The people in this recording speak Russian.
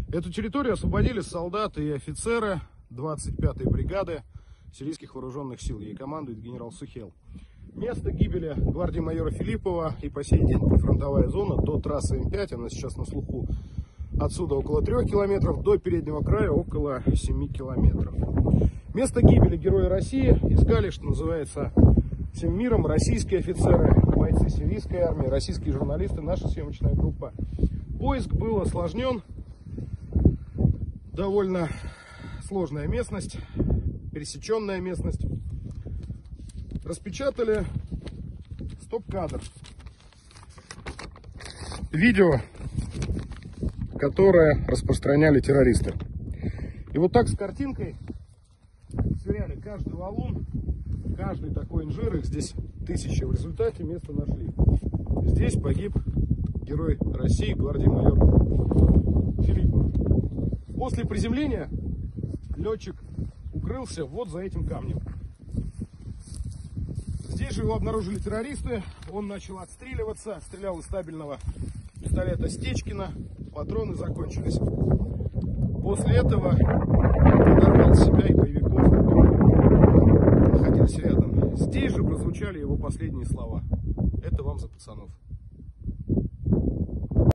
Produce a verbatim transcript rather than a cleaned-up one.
Эту территорию освободили солдаты и офицеры двадцать пятой бригады сирийских вооруженных сил. Ей командует генерал Сухел. Место гибели гвардии майора Филиппова и по сей день прифронтовая зона до трассы М пять, она сейчас на слуху, отсюда около трех километров, до переднего края около семи километров. Место гибели героя России искали, что называется, всем миром российские офицеры, бойцы сирийской армии, российские журналисты, наша съемочная группа. Поиск был осложнен, довольно сложная местность, пересеченная местность. Распечатали стоп-кадр. Видео, которое распространяли террористы. И вот так с картинкой сверяли каждый валун, каждый такой инжир, их здесь тысячи. В результате место нашли. Здесь погиб герой России, гвардии майор Филиппов. После приземления летчик укрылся вот за этим камнем. Здесь же его обнаружили террористы. Он начал отстреливаться, стрелял из стабильного пистолета Стечкина. Патроны закончились. После этого подорвал себя и боевиков, которые находились рядом. Здесь же прозвучали его последние слова: это вам за пацанов.